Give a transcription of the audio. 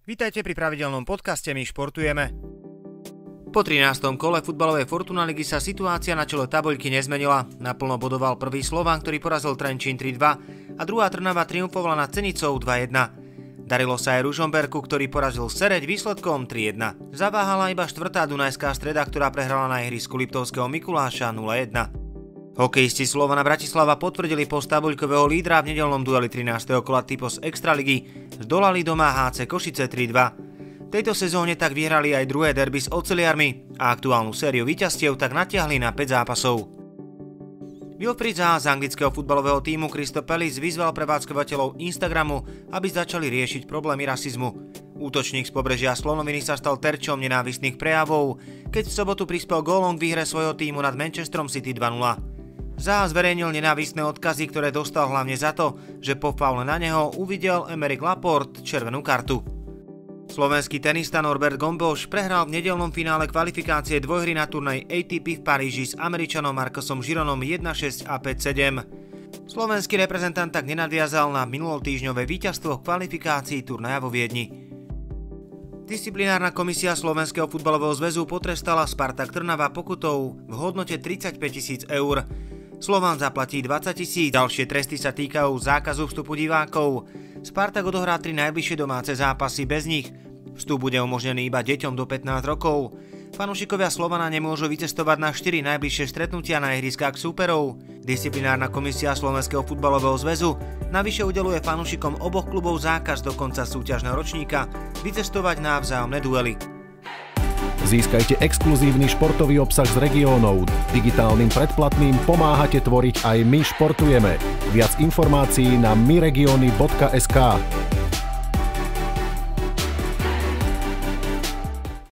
Vítajte pri pravidelnom podcaste My športujeme. Po 13. kole futbalovej Fortuna ligy sa situácia na čele tabuľky nezmenila. Naplno bodoval prvý Slovan, ktorý porazil Trenčín 3-2 a druhá Trnava triumfovala nad Senicou 2-1. Darilo sa aj Ružomberku, ktorý porazil Sereď výsledkom 3-1. Zaváhala iba štvrtá Dunajská Streda, ktorá prehrala na ihrisku Liptovského Mikuláša 0-1. Hokejisti Slovana Bratislava potvrdili post tabuľkového lídra v nedeľnom dueli 13. kola Typos Extraligy, zdolali doma HC Košice 3-2. V tejto sezóne tak vyhrali aj druhé derby s oceliarmi a aktuálnu sériu víťazstiev tak natiahli na 5 zápasov. Wilfried Zaha z anglického futbalového tímu Crystal Palace vyzval prevádzkovateľov Instagramu, aby začali riešiť problémy rasizmu. Útočník z pobrežia Slonoviny sa stal terčom nenávistných prejavov, keď v sobotu prispel gólom k výhre svojho tímu nad Manchesterom City 2-0. Zaha zverejnil nenávistné odkazy, ktoré dostal hlavne za to, že po faule na neho uvidel Aymeric Laporte červenú kartu. Slovenský tenista Norbert Gombos prehral v nedeľnom finále kvalifikácie dvojhry na turnaji ATP v Paríži s Američanom Marcusom Gironom 1-6 a 5-7. Slovenský reprezentant tak nenadviazal na minulotýždňové víťazstvo v kvalifikácii turnaja vo Viedni. Disciplinárna komisia Slovenského futbalového zväzu potrestala Spartak Trnava pokutou v hodnote 35 000 eur. Slovan zaplatí 20 000, ďalšie tresty sa týkajú zákazu vstupu divákov. Spartak odohrá 3 najbližšie domáce zápasy bez nich. Vstup bude umožnený iba deťom do 15 rokov. Fanúšikovia Slovana nemôžu vycestovať na 4 najbližšie stretnutia na ihriskách súperov. Disciplinárna komisia Slovenského futbalového zväzu navyše udeľuje fanúšikom oboch klubov zákaz do konca súťažného ročníka vycestovať na vzájomné duely. Získajte exkluzívny športový obsah z regiónov. Digitálnym predplatným pomáhate tvoriť aj My športujeme. Viac informácií na myregiony.sk.